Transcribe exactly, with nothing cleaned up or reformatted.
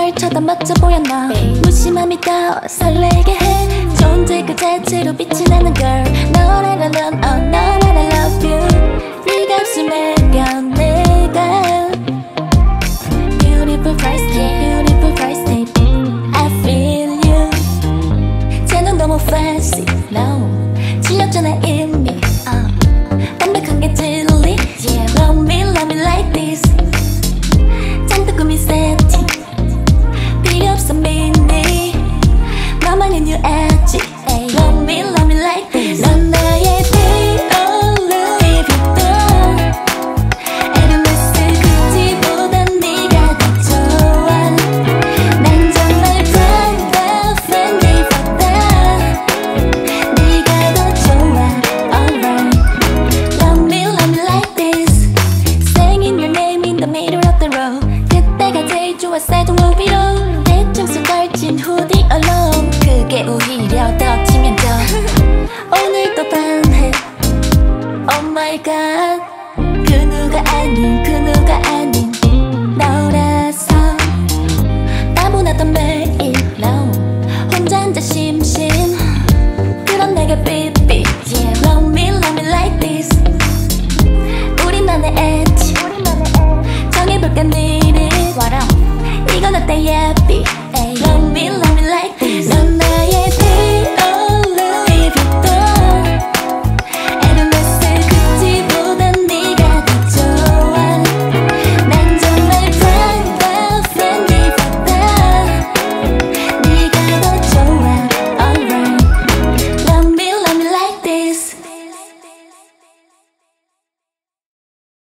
날 쳐다 멋져 보였나 무심함이 더 설레게 해 존재 그 자체로 빛이 나는 girl 너를 alone oh no that I love you 네가 없으면 내가 내가 Beautiful first date beautiful first date I feel you 쟤는 너무 fancy no 질렸잖아